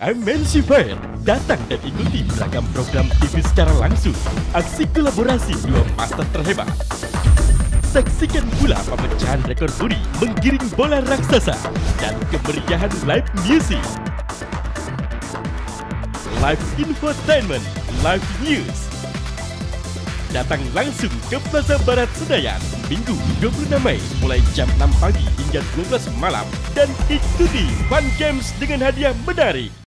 MNC Fair datang dan ikuti beragam program TV secara langsung. Aksi kolaborasi dua master terhebat. Saksikan pula pemecahan rekor muri menggiring bola raksasa dan kemeriahan live music. Live infotainment, live news. Datang langsung ke Plaza Barat Senayan, Minggu 26 Mei mulai jam 6 pagi hingga 12 malam dan ikuti Fun Games dengan hadiah menarik.